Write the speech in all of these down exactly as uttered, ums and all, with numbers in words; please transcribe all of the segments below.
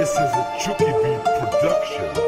This is a Chucky Beat production.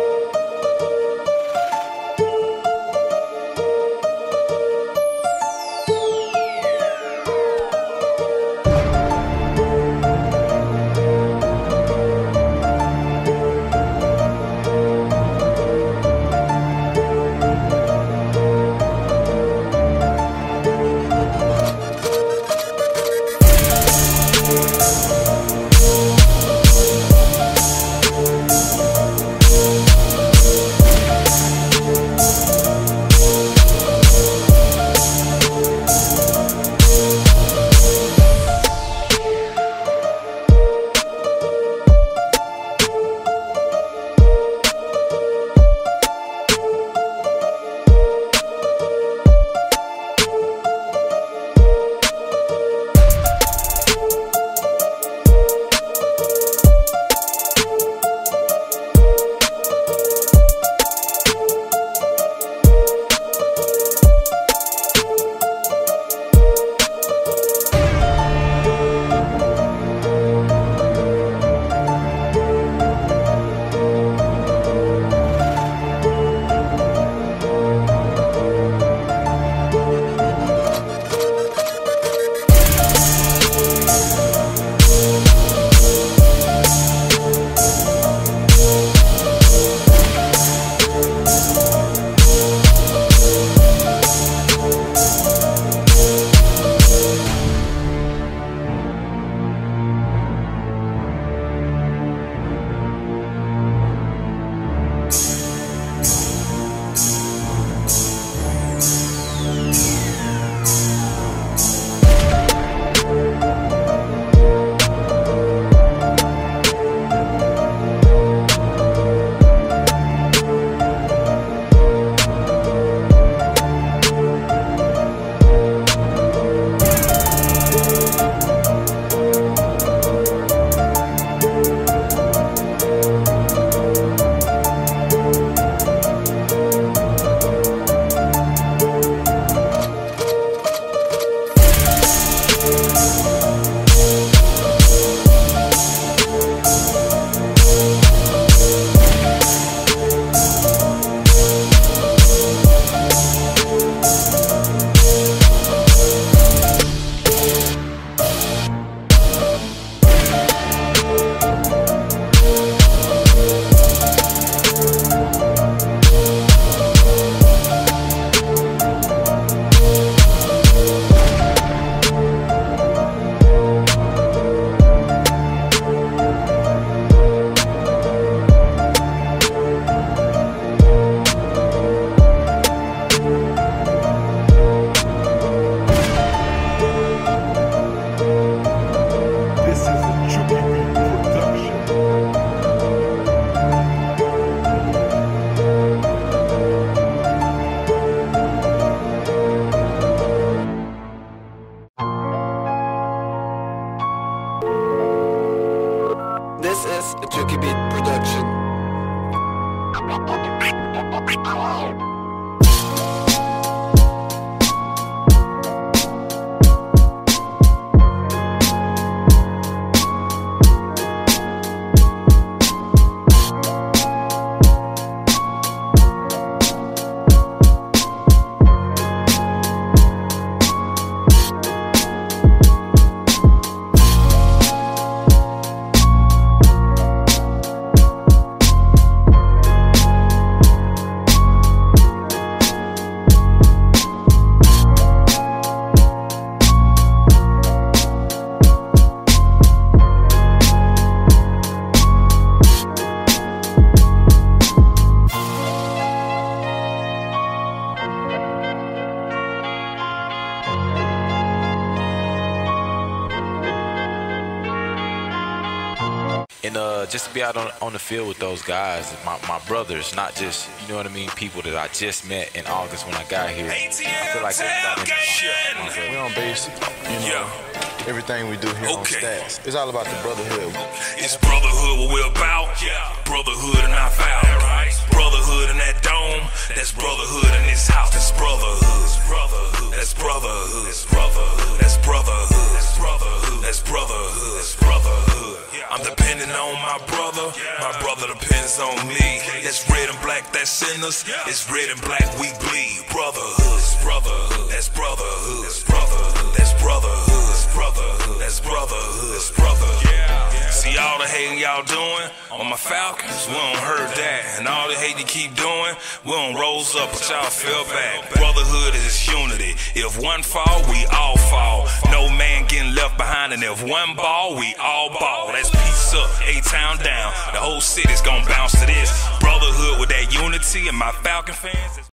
This is a Chucky Beat production. And uh, just to be out on, on the field with those guys, my, my brothers, not just, you know what I mean, people that I just met in August when I got here. I feel like everybody. We on base, you know, everything we do here on Stats. It's all about the brotherhood. It's brotherhood what we're about. Brotherhood and not foul. Brotherhood in that dome. That's brotherhood in this house. That's brotherhood. That's brotherhood. That's brotherhood. That's brotherhood. That's brotherhood. That's brotherhood. That's brotherhood. I'm dependent depending on my brother, my brother depends on me. That's red and black, that's in us. It's red and black, we bleed. Brotherhood, brotherhood, that's brotherhood, that's brotherhood, that's brotherhood, that's brotherhood, that's brotherhood, that's brotherhood. See all the hate y'all doing on my Falcons, we don't hurt that. And all the hate you keep doing, we don't rose up, but y'all fell back. Brotherhood is unity. If one fall, we all fall. No man getting left behind, and if one ball, we all ball. That's peace up, A-Town down. The whole city's gonna bounce to this. Brotherhood with that unity, and my Falcon fans.